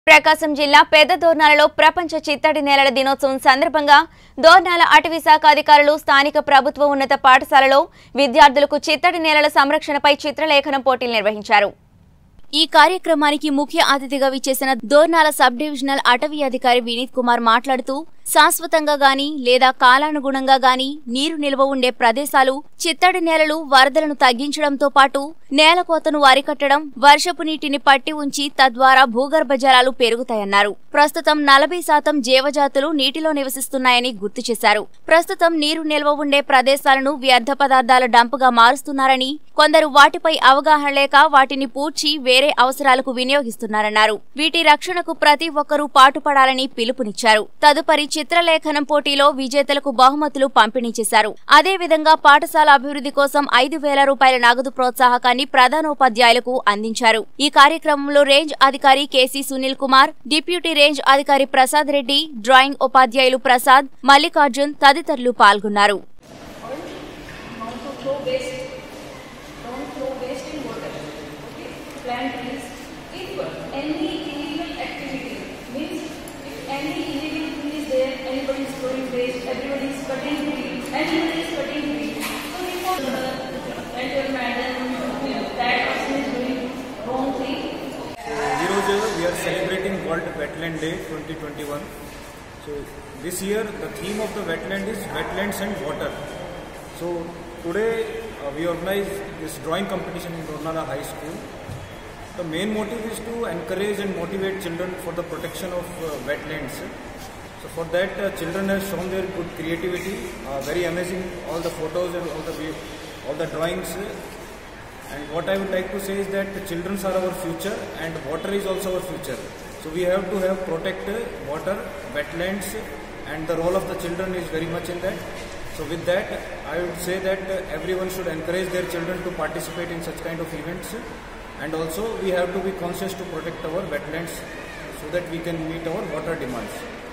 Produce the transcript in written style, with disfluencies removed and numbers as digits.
ప్రకాశం జిల్లా పెద్ద దోర్నాలలో ప్రపంచ చిత్తడి నేలల దినోత్సవం సందర్భంగా దోర్నాల అటవీ శాఖ అధికారులు స్థానిక ప్రభుత్వ ఉన్నత పాఠశాలలో విద్యార్థులకు చిత్తడి నేలల సంరక్షణపై చిత్రలేఖనం పోటీలు నిర్వహించారు। ఈ కార్యక్రమానికి ముఖ్య అతిథిగా విచ్చేసిన దోర్నాల సబ్ డివిజనల్ అటవీ అధికారి వినీత్ కుమార్ మాట్లాడుతూ శాశ్వతంగా గాని లేదా కాలానుగుణంగా గాని నీరు నిల్వ ఉండే ప్రదేశాలు చిత్తడి నేలలు వరదలను తగ్గించడంతో పాటు నేలకోతను అరికట్టడం వర్షపు నీటిని పట్టి ఉంచి తద్వారా భూగర్భ జలాలు పెరుగుతాయన్నారు। ప్రస్తుతం 40% జీవజాతులు నీటిలో నివసిస్తున్నాయని గుర్తు చేశారు। ప్రస్తుతం నీరు నిల్వ ఉండే ప్రదేశాలను వ్యర్థ పదార్థాల డంపుగా మారుస్తున్నారని కొందరు వాటిపై అవగాహన లేక వాటిని పూడ్చి వేరే అవసరాలకు వినియోగిస్తున్నారన్నారు। వీటి రక్షణకు ప్రతి ఒక్కరూ పాటుపడాలని పిలుపునిచ్చారు। తదుపరి చిత్రలేఖనం పోటీలో విజేతలకు బహుమతులు పంపిణీ చేశారు। అదేవిధంగా పాఠశాల అభివృద్ధి కోసం 5,000 రూపాయల నగదు ప్రోత్సాహకాన్ని ప్రధానోపాధ్యాయులకు అందించారు। ఈ కార్యక్రమంలో రేంజ్ అధికారి KC Sunil Kumar, deputy range అధికారి ప్రసాద్ రెడ్డి, డ్రాయింగ్ ఉపాధ్యాయులు ప్రసాద్, మల్లికార్జున్ తదితరులు పాల్గొన్నారు। Anybody is throwing waste, everybody is cutting trees, anybody is cutting trees. So because and your madam, that person is doing wrong thing. We are celebrating World Wetland Day 2021. So this year the theme of the wetland is wetlands and water. So today we organize this drawing competition in Dornala High School. The main motive is to encourage and motivate children for the protection of wetlands. So for that children have shown their good creativity, very amazing, all the photos and all the drawings. And what I would like to say is that the children are our future and water is also our future. So we have to protect water, wetlands, and the role of the children is very much in that. So with that I would say that everyone should encourage their children to participate in such kind of events, and also we have to be conscious to protect our wetlands so that we can meet our water demands.